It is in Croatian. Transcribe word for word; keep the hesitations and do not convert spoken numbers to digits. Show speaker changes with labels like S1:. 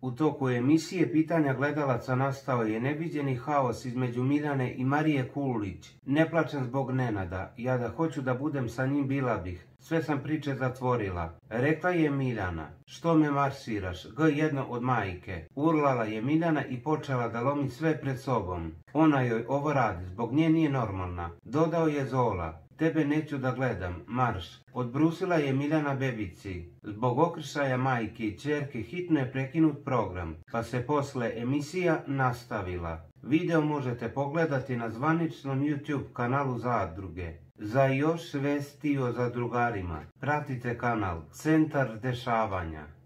S1: U toku emisije pitanja gledalaca nastao je neviđeni haos između Miljane i Marije Kulić. Ne plačem zbog Nenada, ja da hoću da budem sa njim bila bih. Sve sam priče zatvorila. Rekla je Miljana, što me marsiraš, g jedno od majke. Urlala je Miljana i počela da lomi sve pred sobom. Ona joj ovo radi, zbog nje nije normalna. Dodao je Zola. Tebe neću da gledam, marš. Odbrusila je Miljana bebici. Zbog okršaja majke i ćerke hitno je prekinut program, pa se posle emisija nastavila. Video možete pogledati na zvaničnom YouTube kanalu Zadruge. Za još vesti o zadrugarima pratite kanal Centar dešavanja.